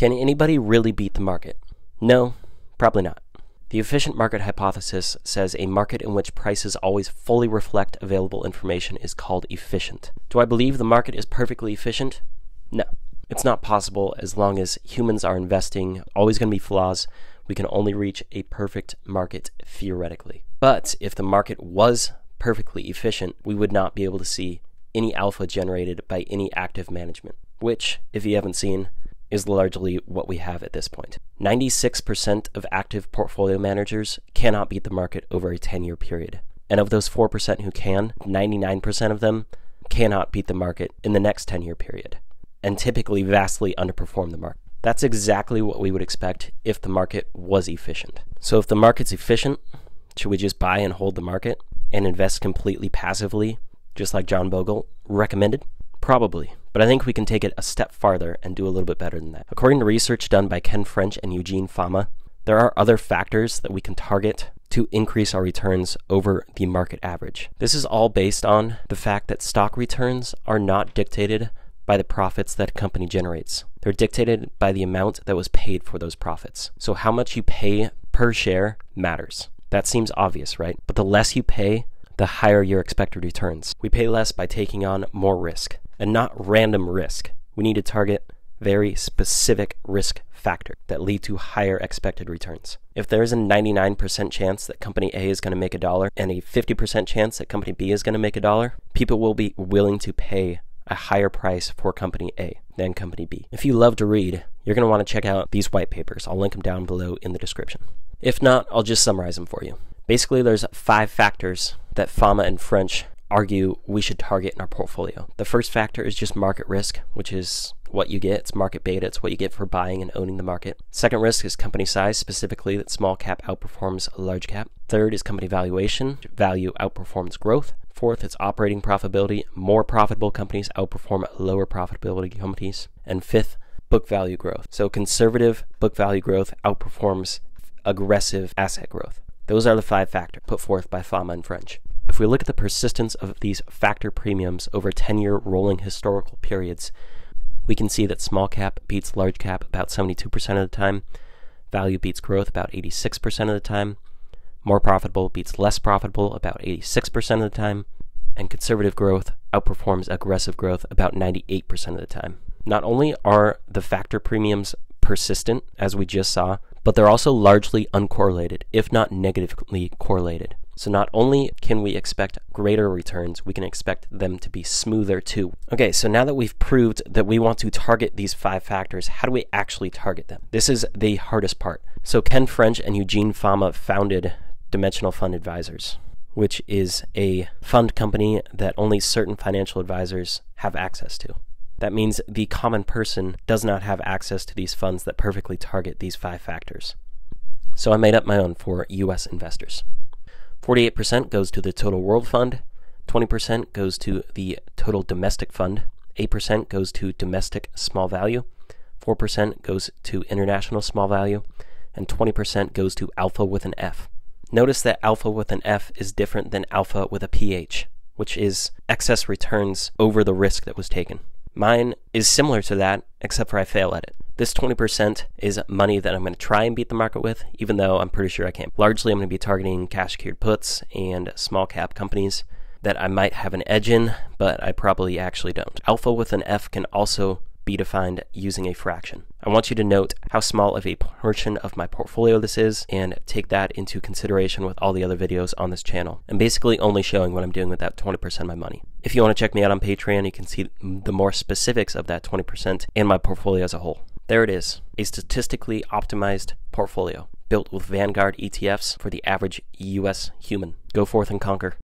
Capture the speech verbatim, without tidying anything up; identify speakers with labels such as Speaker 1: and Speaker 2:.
Speaker 1: Can anybody really beat the market? No, probably not. The efficient market hypothesis says a market in which prices always fully reflect available information is called efficient. Do I believe the market is perfectly efficient? No. It's not possible as long as humans are investing. Always going to be flaws. We can only reach a perfect market theoretically. But if the market was perfectly efficient, we would not be able to see any alpha generated by any active management, which, if you haven't seen, is largely what we have at this point. ninety-six percent of active portfolio managers cannot beat the market over a ten-year period. And of those four percent who can, ninety-nine percent of them cannot beat the market in the next ten-year period, and typically vastly underperform the market. That's exactly what we would expect if the market was efficient. So if the market's efficient, should we just buy and hold the market and invest completely passively, just like John Bogle recommended? Probably, but I think we can take it a step farther and do a little bit better than that. According to research done by Ken French and Eugene Fama, there are other factors that we can target to increase our returns over the market average. This is all based on the fact that stock returns are not dictated by the profits that a company generates. They're dictated by the amount that was paid for those profits. So how much you pay per share matters. That seems obvious, right? But the less you pay, the higher your expected returns. We pay less by taking on more risk, and not random risk. We need to target very specific risk factors that lead to higher expected returns. If there is a ninety-nine percent chance that company A is going to make a dollar and a fifty percent chance that company B is going to make a dollar, people will be willing to pay a higher price for company A than company B. If you love to read, you're going to want to check out these white papers. I'll link them down below in the description. If not, I'll just summarize them for you. Basically, there's five factors that Fama and French argue we should target in our portfolio. The first factor is just market risk, which is what you get. It's market beta. It's what you get for buying and owning the market. Second risk is company size, specifically that small cap outperforms large cap. Third is company valuation. Value outperforms growth. Fourth, it's operating profitability. More profitable companies outperform lower profitability companies. And fifth, book value growth. So conservative book value growth outperforms aggressive asset growth. Those are the five factors put forth by Fama and French. If we look at the persistence of these factor premiums over ten-year rolling historical periods, we can see that small cap beats large cap about seventy-two percent of the time, value beats growth about eighty-six percent of the time, more profitable beats less profitable about eighty-six percent of the time, and conservative growth outperforms aggressive growth about ninety-eight percent of the time. Not only are the factor premiums persistent, as we just saw, but they're also largely uncorrelated, if not negatively correlated. So not only can we expect greater returns, we can expect them to be smoother too. Okay, so now that we've proved that we want to target these five factors, how do we actually target them? This is the hardest part. So Ken French and Eugene Fama founded Dimensional Fund Advisors, which is a fund company that only certain financial advisors have access to. That means the common person does not have access to these funds that perfectly target these five factors. So I made up my own for U S investors. forty-eight percent goes to the Total World Fund, twenty percent goes to the Total Domestic Fund, eight percent goes to Domestic Small Value, four percent goes to International Small Value, and twenty percent goes to Alpha with an F. Notice that Alpha with an F is different than Alpha with a P H, which is excess returns over the risk that was taken. Mine is similar to that, except for I fail at it. This twenty percent is money that I'm going to try and beat the market with, even though I'm pretty sure I can't. Largely, I'm going to be targeting cash secured puts and small cap companies that I might have an edge in, but I probably actually don't. Alpha with an F can also be defined using a fraction. I want you to note how small of a portion of my portfolio this is and take that into consideration with all the other videos on this channel. I'm basically only showing what I'm doing with that twenty percent of my money. If you want to check me out on Patreon, you can see the more specifics of that twenty percent and my portfolio as a whole. There it is, a statistically optimized portfolio built with Vanguard E T Fs for the average U S human. Go forth and conquer.